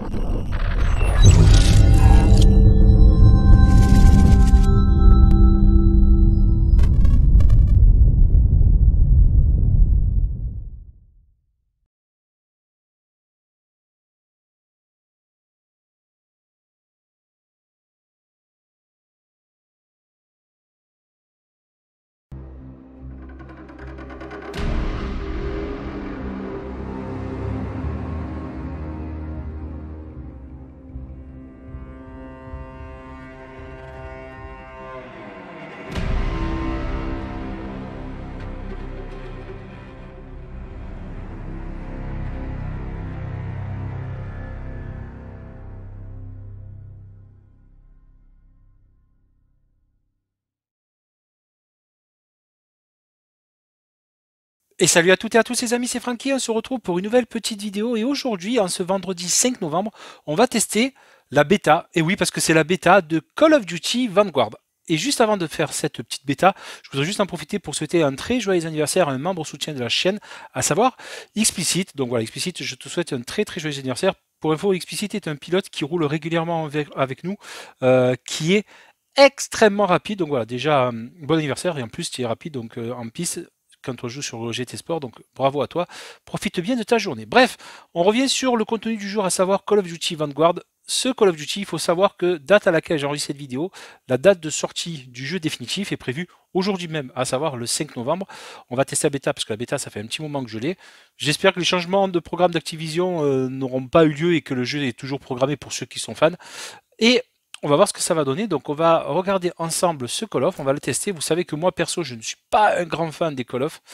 Et salut à toutes et à tous les amis, c'est Francky, on se retrouve pour une nouvelle petite vidéo et aujourd'hui, en ce vendredi 5 novembre, on va tester la bêta, et oui parce que c'est la bêta de Call of Duty Vanguard. Et juste avant de faire cette petite bêta, je voudrais juste en profiter pour souhaiter un très joyeux anniversaire à un membre soutien de la chaîne, à savoir Explicit. Donc voilà, Explicit, je te souhaite un très très joyeux anniversaire. Pour info, Explicit est un pilote qui roule régulièrement avec nous, qui est extrêmement rapide. Donc voilà, déjà, bon anniversaire, et en plus tu es rapide donc en piste quand on joue sur GT Sport, donc bravo à toi, profite bien de ta journée. Bref, on revient sur le contenu du jour, à savoir Call of Duty Vanguard. Ce Call of Duty, il faut savoir que date à laquelle j'ai enregistré cette vidéo, la date de sortie du jeu définitif est prévue aujourd'hui même, à savoir le 5 novembre. On va tester la bêta, parce que la bêta, ça fait un petit moment que je l'ai. J'espère que les changements de programme d'Activision n'auront pas eu lieu et que le jeu est toujours programmé pour ceux qui sont fans. Et on va voir ce que ça va donner. Donc on va regarder ensemble ce Call of, on va le tester. Vous savez que moi perso je ne suis pas un grand fan des Call of.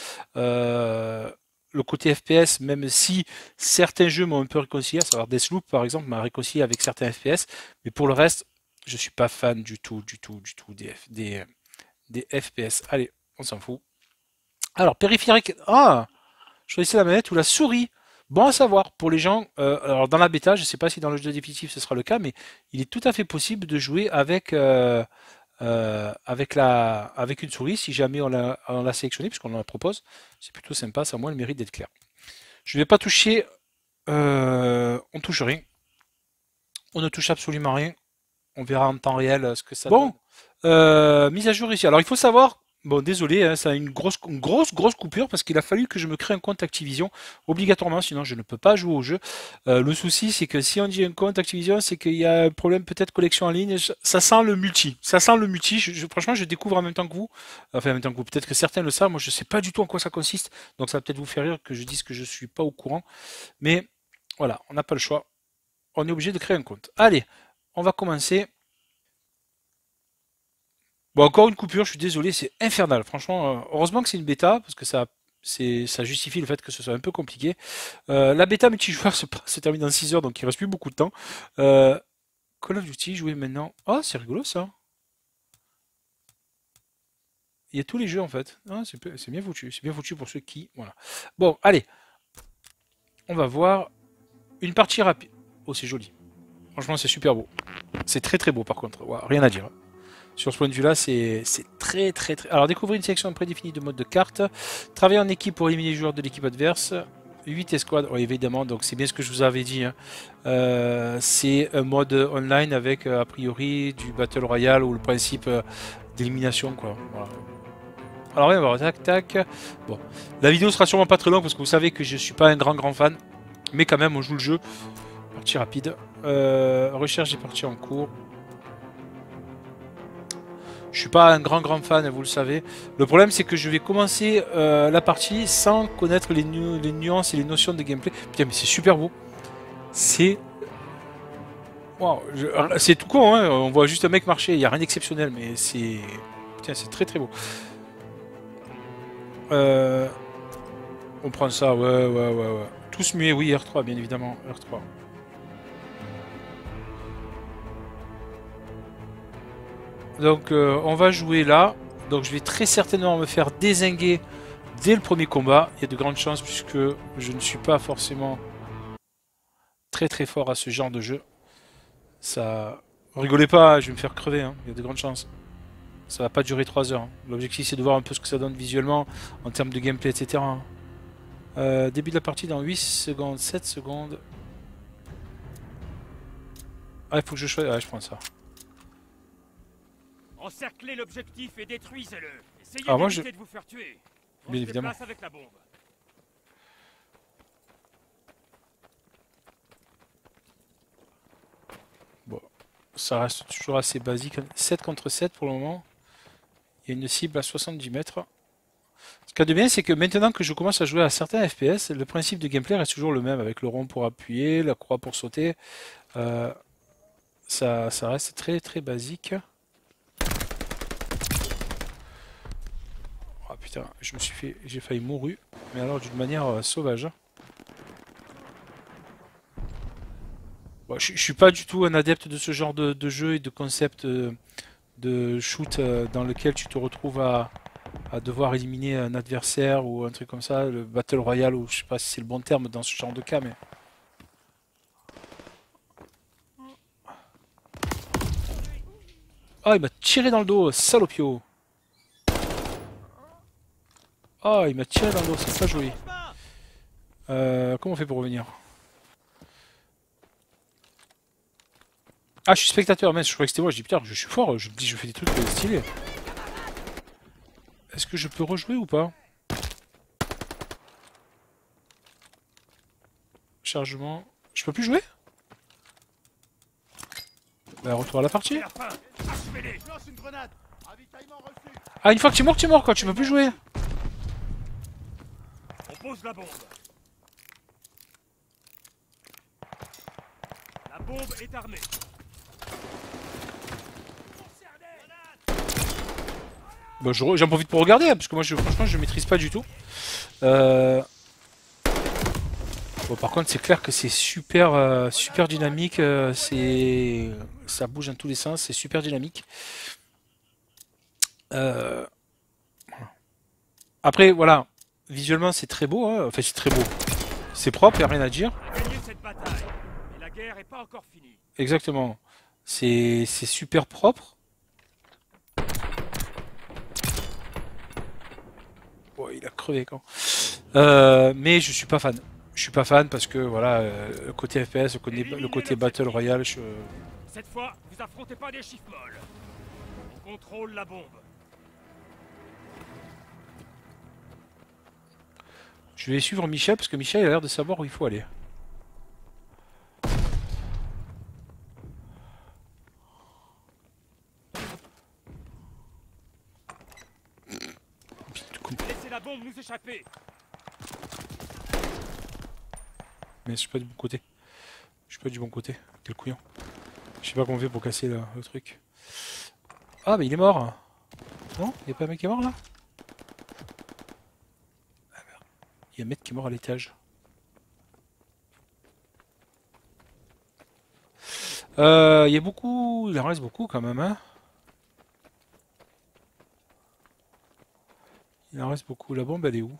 Le côté FPS, même si certains jeux m'ont un peu réconcilié, à savoir Deathloop par exemple m'a réconcilié avec certains FPS, mais pour le reste je suis pas fan du tout des FPS. Allez, on s'en fout. Alors périphérique, ah, choisissez la manette ou la souris. Bon à savoir pour les gens. Alors dans la bêta, je ne sais pas si dans le jeu définitif ce sera le cas, mais il est tout à fait possible de jouer avec une souris si jamais on l'a sélectionné, puisqu'on en la propose. C'est plutôt sympa, ça a moins le mérite d'être clair. Je ne vais pas toucher. On touche rien. On ne touche absolument rien. On verra en temps réel ce que ça donne. Bon, mise à jour ici. Alors il faut savoir, bon désolé, hein, ça a une grosse coupure parce qu'il a fallu que je me crée un compte Activision obligatoirement, sinon je ne peux pas jouer au jeu. Le souci c'est que si on dit un compte Activision, c'est qu'il y a un problème peut-être collection en ligne. Ça sent le multi, ça sent le multi. Franchement, je découvre en même temps que vous. Enfin en même temps que vous. Peut-être que certains le savent. Moi, je sais pas du tout en quoi ça consiste. Donc ça va peut-être vous faire rire que je dise que je suis pas au courant. Mais voilà, on n'a pas le choix. On est obligé de créer un compte. Allez, on va commencer. Bon, encore une coupure, je suis désolé, c'est infernal. Franchement, heureusement que c'est une bêta, parce que ça justifie le fait que ce soit un peu compliqué. La bêta multijoueur se termine dans 6 heures, donc il reste plus beaucoup de temps. Euh, Call of Duty, jouer maintenant. Oh, c'est rigolo ça. Il y a tous les jeux en fait. Ah, c'est bien foutu. C'est bien foutu pour ceux qui. Voilà. Bon, allez. On va voir une partie rapide. Oh, c'est joli. Franchement, c'est super beau. C'est très très beau par contre. Ouais, rien à dire. Sur ce point de vue-là, c'est très. Alors, découvrir une sélection prédéfinie de mode de carte. Travailler en équipe pour éliminer les joueurs de l'équipe adverse. 8 escouades, oh, évidemment, donc c'est bien ce que je vous avais dit. Hein. C'est un mode online avec a priori du Battle Royale ou le principe d'élimination, quoi. Voilà. Alors, on va voir, tac. Bon, la vidéo sera sûrement pas très longue parce que vous savez que je suis pas un grand fan, mais quand même, on joue le jeu. Partie rapide. Recherche des parties en cours. Je suis pas un grand fan, vous le savez. Le problème, c'est que je vais commencer la partie sans connaître les nuances et les notions de gameplay. Putain, mais c'est super beau. C'est... Wow, c'est tout con, hein. On voit juste un mec marcher, il n'y a rien d'exceptionnel, mais c'est... Putain, c'est très beau. On prend ça, ouais. Tous muets, oui, R3, bien évidemment, R3. Donc on va jouer là. Donc je vais très certainement me faire dézinguer dès le premier combat. Il y a de grandes chances puisque je ne suis pas forcément très fort à ce genre de jeu. Ça... Rigolez pas, je vais me faire crever, hein. Il y a de grandes chances. Ça va pas durer 3 heures. Hein. L'objectif c'est de voir un peu ce que ça donne visuellement en termes de gameplay, etc. Début de la partie dans 8 secondes, 7 secondes. Ah, il faut que je choisisse. Ouais, je prends ça. Encerclez l'objectif et détruisez-le. Essayez Alors moi, d'éviter de vous faire tuer. On Bien se évidemment. déplace avec la bombe. Bon, ça reste toujours assez basique. 7 contre 7 pour le moment. Il y a une cible à 70 mètres. Ce qu'il y a de bien, c'est que maintenant que je commence à jouer à certains FPS, le principe de gameplay reste toujours le même, avec le rond pour appuyer, la croix pour sauter. Euh, ça reste très très basique. Oh putain, j'ai failli mourir, mais alors d'une manière sauvage. Bon, je suis pas du tout un adepte de ce genre de jeu et de concept de shoot dans lequel tu te retrouves à devoir éliminer un adversaire ou un truc comme ça, le Battle Royale, ou je sais pas si c'est le bon terme dans ce genre de cas, mais... Ah, il m'a tiré dans le dos, salopio. Ah, il m'a tiré dans le dos, c'est pas joli. Comment on fait pour revenir? Ah, je suis spectateur, mais je croyais que c'était moi, je dis putain, je suis fort, je me dis je fais des trucs stylés. Est-ce que je peux rejouer ou pas? Chargement... Je peux plus jouer? Bah, retour à la partie. Ah, une fois que tu es mort quoi, tu peux plus jouer. On pose la bombe. La bombe est armée. Bah, j'en profite pour regarder, hein, parce que moi, franchement, je maîtrise pas du tout. Bon, par contre, c'est clair que c'est super, super dynamique. Ça bouge dans tous les sens, c'est super dynamique. Euh, Après, voilà, visuellement, c'est très beau. Hein. Enfin, c'est très beau. C'est propre, y a rien à dire. On a gagné cette bataille, mais la guerre est pas encore finie. Exactement. C'est super propre. Oh, il a crevé quand. Mais je suis pas fan. Je suis pas fan parce que voilà, le côté FPS, le côté Battle Royale, Cette fois, vous affrontez pas des chiffres molles. On contrôle la bombe. je vais suivre Michel parce que Michel a l'air de savoir où il faut aller. Laissez la bombe nous échapper. Mais je suis pas du bon côté. Je suis pas du bon côté. Quel couillon. Je sais pas comment on fait pour casser le truc. Ah, mais il est mort. Non? Il y a pas un mec qui est mort là? Ah merde. Il y a un mec qui est mort à l'étage. Il y a beaucoup. Il en reste beaucoup quand même, hein. Il en reste beaucoup. La bombe, elle est où?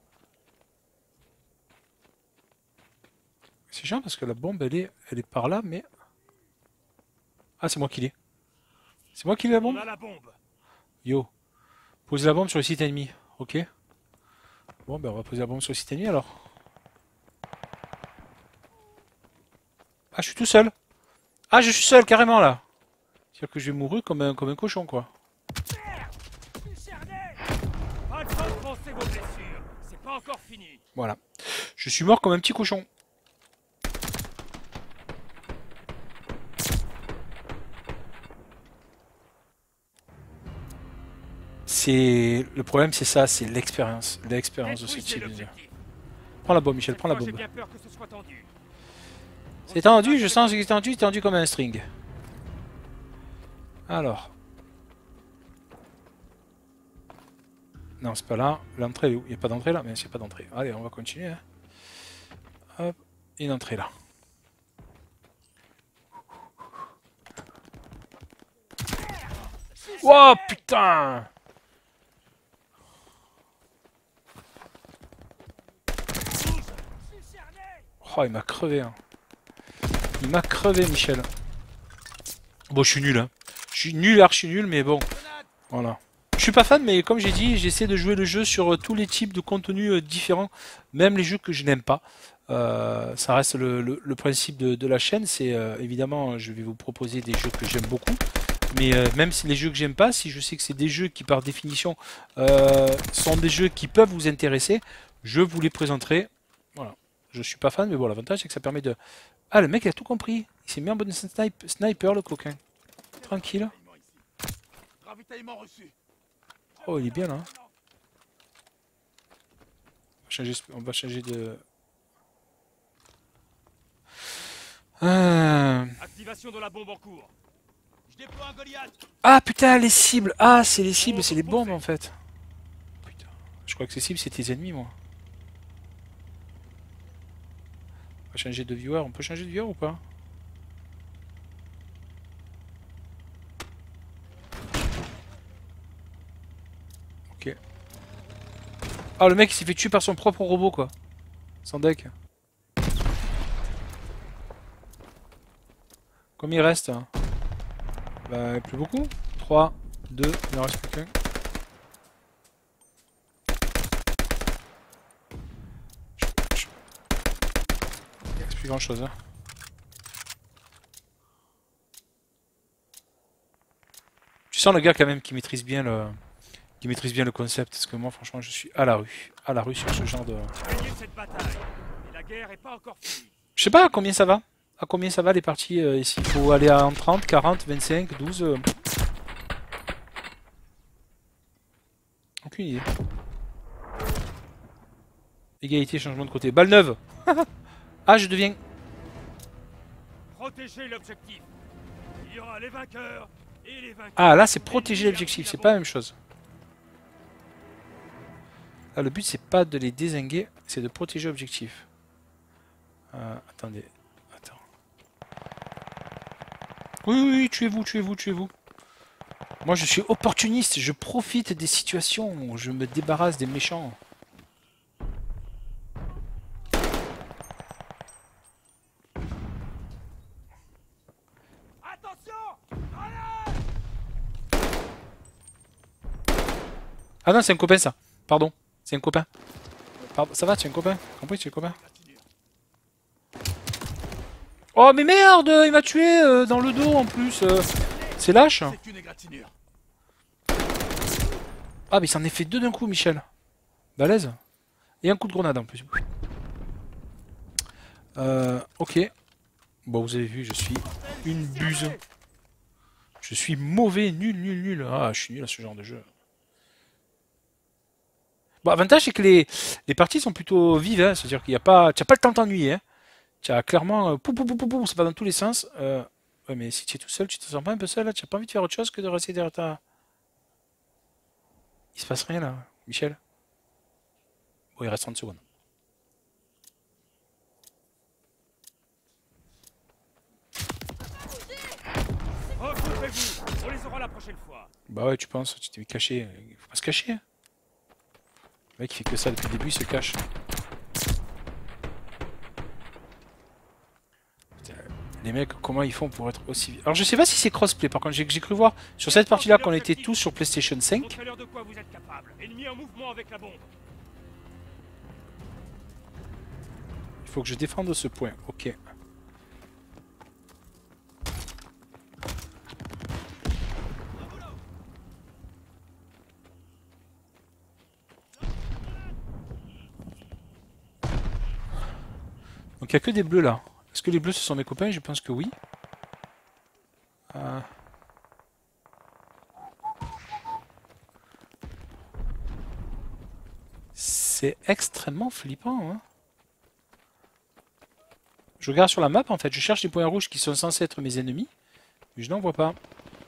C'est chiant parce que la bombe, elle est par là, mais... Ah, c'est moi qui l'ai. C'est moi qui l'ai la On bombe? a la bombe. Yo. Posez la bombe sur le site ennemi. Ok. Bon, ben on va poser la bombe sur le site ennemi alors. Ah, je suis tout seul. Ah, je suis seul carrément là. C'est-à-dire que je vais mourir comme un cochon quoi. Pas le temps de penser vos blessures. C'est pas encore fini. Voilà. Je suis mort comme un petit cochon. Le problème c'est ça, c'est l'expérience de ce Détruisez type de jeu. l'objectif. Prends la bombe Michel, Cette prends la fois, j'ai bombe. bien peur que ce soit tendu. C'est tendu, je sens que c'est tendu comme un string. Alors. Non, c'est pas là. L'entrée est où? Il n'y a pas d'entrée là? Mais c'est pas d'entrée. Allez, on va continuer. Hein. Hop, une entrée là. Oh putain! Oh, il m'a crevé. Hein. Il m'a crevé, Michel. Bon, je suis nul. Hein. Je suis nul, archi nul, mais bon. Voilà. Je suis pas fan, mais comme j'ai dit, j'essaie de jouer le jeu sur tous les types de contenus différents, même les jeux que je n'aime pas. Ça reste le principe de la chaîne, c'est évidemment, je vais vous proposer des jeux que j'aime beaucoup, mais même si les jeux que j'aime pas, si je sais que c'est des jeux qui par définition sont des jeux qui peuvent vous intéresser, je vous les présenterai. Voilà. Je suis pas fan, mais bon, l'avantage c'est que ça permet de... Ah, le mec il a tout compris. Il s'est mis en bonne sniper, le coquin. Tranquille. Ravitaillement reçu. Oh, il est bien là. On va changer de... Activation de la bombe en cours. Je déploie un Goliath. Ah putain, les cibles. Ah, c'est les cibles, c'est les bombes en fait. Putain. Je crois que ces cibles, c'est tes ennemis, moi. On va changer de viewer. On peut changer de viewer ou pas? Ok. Ah, le mec il s'est fait tuer par son propre robot, quoi. Sans deck. Combien il reste hein? Bah, plus beaucoup. 3, 2, il en reste plus qu'un. Il reste plus grand chose. Hein. Tu sens le gars quand même qui maîtrise bien le concept. Parce que moi, franchement, je suis à la rue sur ce genre de. Cette bataille. Et la guerre est pas encore finie. Je sais pas à combien ça va. À combien ça va les parties ici? Il faut aller à 30, 40, 25, 12. Aucune idée. Égalité, changement de côté. Balle neuve. Ah, je deviens. Protéger l'objectif. Il y aura les vainqueurs et les vaincus. Ah, là, c'est protéger l'objectif. C'est pas la même chose. Là, le but, c'est pas de les dézinguer, c'est de protéger l'objectif. Attendez. Attends. Oui, oui, oui, tuez-vous, tuez-vous, tuez-vous. Moi, je suis opportuniste. Je profite des situations. Je me débarrasse des méchants. Ah non, c'est un copain, ça. Pardon. C'est un copain. Pardon. Ça va, tu es un copain? Compris, tu es un copain? Oh, mais merde! Il m'a tué dans le dos, en plus. C'est lâche. Ah, mais il s'en est fait deux d'un coup, Michel. Balèze. Et un coup de grenade, en plus. Ok. Bon, vous avez vu, je suis une buse. Je suis mauvais, nul, nul, nul. Ah, je suis nul à ce genre de jeu. Bon, l'avantage, c'est que les parties sont plutôt vives. Hein. C'est-à-dire qu'il n'y a pas... Tu n'as pas le temps de t'ennuyer. Hein. Tu as clairement... pou, pou, pou, pou, pou, ça va dans tous les sens. Ouais, mais si tu es tout seul, tu te sens pas un peu seul, là? Tu n'as pas envie de faire autre chose que de rester derrière ta... Il se passe rien, là, Michel. Bon, il reste 30 secondes. Regroupez-vous. On les aura la prochaine fois. Bah ouais, tu penses, tu t'es caché. Il faut pas se cacher. Hein. Le mec, il fait que ça depuis le début, il se cache. Putain, les mecs, comment ils font pour être aussi... Alors, je sais pas si c'est crossplay, par contre, j'ai cru voir sur cette partie-là qu'on était tous sur PlayStation 5. Montrez-leur de quoi vous êtes capable. Ennemi en mouvement avec la bombe. Il faut que je défende ce point, ok. Donc il n'y a que des bleus là. Est-ce que les bleus ce sont mes copains? Je pense que oui. C'est extrêmement flippant. Hein. Je regarde sur la map en fait. Je cherche les points rouges qui sont censés être mes ennemis. Mais je n'en vois pas.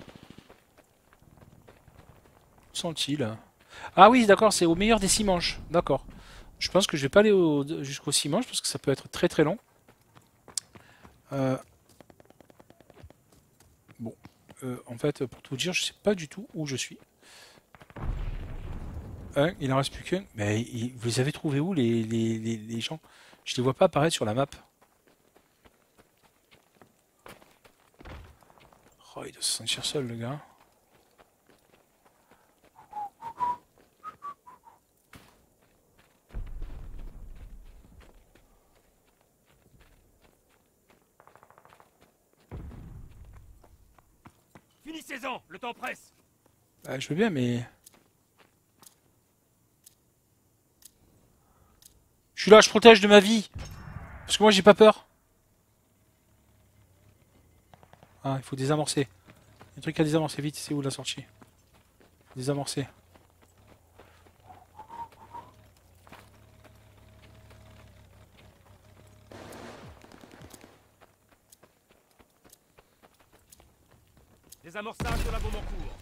Où sont-ils? Ah oui, d'accord, c'est au meilleur des 6 manches. D'accord. Je pense que je vais pas aller jusqu'aux 6 manches parce que ça peut être très très long. Bon. En fait, pour tout vous dire, je sais pas du tout où je suis. Il en reste plus qu'un. Mais vous les avez trouvés où les gens? Je les vois pas apparaître sur la map. Oh, il doit se sentir seul le gars. Finissez-en, le temps presse. Bah, je veux bien, mais... Je suis là, je protège de ma vie. Parce que moi, j'ai pas peur. Ah, il faut désamorcer. Il y a un truc à désamorcer vite, c'est où la sortie? Désamorcer. Désamorçage de la bombe en cours.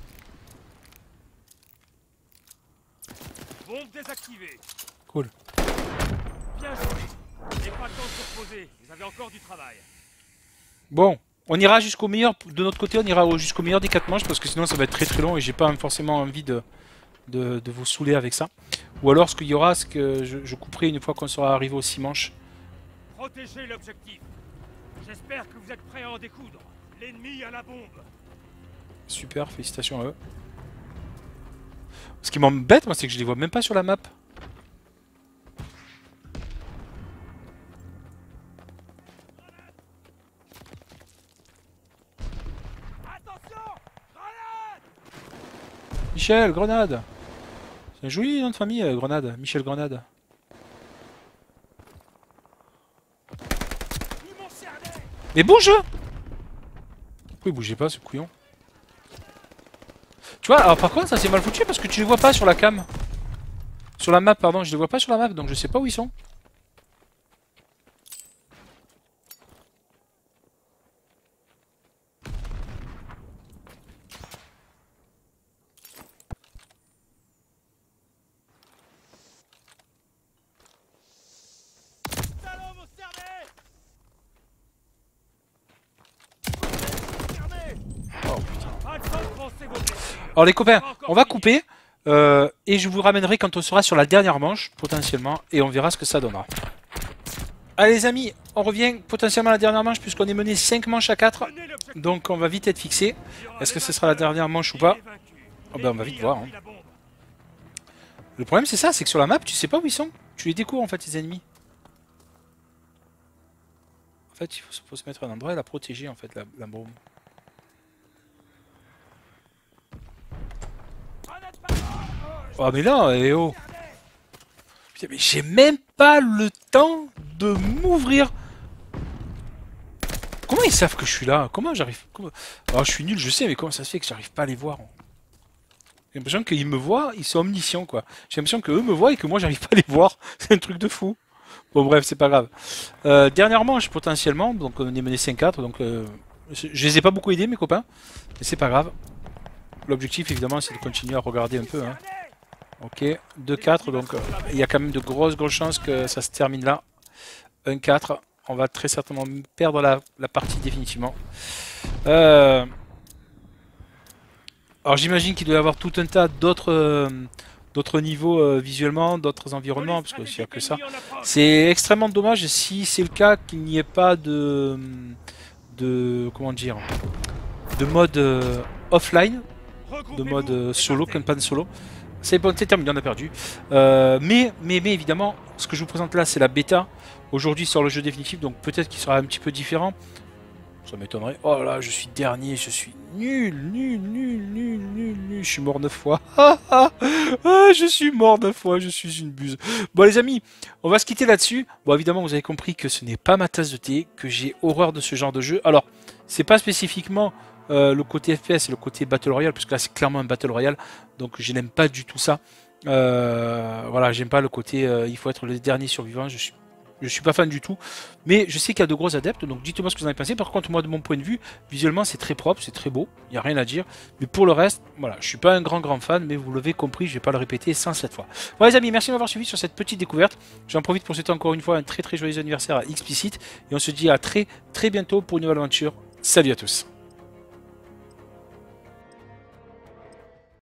Bombe désactivée. Cool. Bien joué. Et pas le temps de se reposer, vous avez encore du travail. Bon, on ira jusqu'au meilleur, de notre côté, on ira jusqu'au meilleur des 4 manches, parce que sinon ça va être très très long et j'ai pas forcément envie de vous saouler avec ça. Ou alors ce qu'il y aura, c'est que je couperai une fois qu'on sera arrivé aux 6 manches. Protégez l'objectif. J'espère que vous êtes prêts à en découdre. L'ennemi a la bombe. Super, félicitations à eux. Ce qui m'embête, moi, c'est que je les vois même pas sur la map. Attention! Grenade! Michel, Grenade. C'est un joli nom de famille, Grenade. Michel Grenade. Ils m'ont cerné! Mais bouge! Pourquoi il bougeait pas, ce couillon? Tu vois, alors par contre, ça c'est mal foutu parce que tu les vois pas sur la cam. Sur la map, pardon, je les vois pas sur la map, donc je sais pas où ils sont. Salauds m'ont cerné! Cerné! Oh putain. Pas le temps de penser vos blessures. Alors les copains, on va couper. Et je vous ramènerai quand on sera sur la dernière manche, potentiellement, et on verra ce que ça donnera. Allez les amis, on revient potentiellement à la dernière manche puisqu'on est mené 5 manches à 4. Tenez l'objectif. Donc on va vite être fixé. Il y aura Est-ce des que ce sera la vainqueurs dernière manche ou et pas? des vaincus. Oh ben on va vite L'ennemi voir, a hein. pris la bombe. Le problème c'est ça, c'est que sur la map tu sais pas où ils sont. Tu les découvres en fait les ennemis. En fait il faut se mettre à un endroit et la protéger en fait la bombe. Grenade par là. Oh mais là, eh oh. Putain, mais j'ai même pas le temps de m'ouvrir. Comment ils savent que je suis là? Comment j'arrive? Alors je suis nul, je sais, mais comment ça se fait que j'arrive pas à les voir? J'ai l'impression qu'ils me voient, ils sont omniscients quoi. J'ai l'impression qu'eux me voient et que moi j'arrive pas à les voir. C'est un truc de fou. Bon bref, c'est pas grave. Dernière manche potentiellement, donc on est mené 5-4, donc je les ai pas beaucoup aidés mes copains, mais c'est pas grave. L'objectif évidemment c'est de continuer à regarder un peu. Hein. Ok, 2-4, donc il y a quand même de grosses chances que ça se termine là. 1-4, on va très certainement perdre la partie définitivement. Alors j'imagine qu'il doit y avoir tout un tas d'autres niveaux visuellement, d'autres environnements, parce qu'il n'y a que ça. C'est extrêmement dommage si c'est le cas qu'il n'y ait pas comment dire, de mode offline, de mode solo, campagne solo. C'est bon, c'est terminé, on a perdu. Mais évidemment, ce que je vous présente là, c'est la bêta. Aujourd'hui sur le jeu définitif, donc peut-être qu'il sera un petit peu différent. Ça m'étonnerait. Oh là, je suis dernier, je suis nul. Je suis mort 9 fois. Je suis mort 9 fois, je suis une buse. Bon les amis, on va se quitter là-dessus. Bon évidemment, vous avez compris que ce n'est pas ma tasse de thé, que j'ai horreur de ce genre de jeu. Alors, c'est pas spécifiquement le côté FPS et le côté Battle Royale, parce que là c'est clairement un Battle Royale, donc je n'aime pas du tout ça. Voilà, j'aime pas le côté il faut être le dernier survivant, je suis pas fan du tout, mais je sais qu'il y a de gros adeptes, donc dites-moi ce que vous en avez pensé. Par contre, moi, de mon point de vue, visuellement, c'est très propre, c'est très beau, il n'y a rien à dire. Mais pour le reste, voilà, je suis pas un grand fan, mais vous l'avez compris, je vais pas le répéter 107 fois. Bon, les amis, merci de m'avoir suivi sur cette petite découverte. J'en profite pour souhaiter encore une fois un très joyeux anniversaire à Explicit, et on se dit à très bientôt pour une nouvelle aventure. Salut à tous.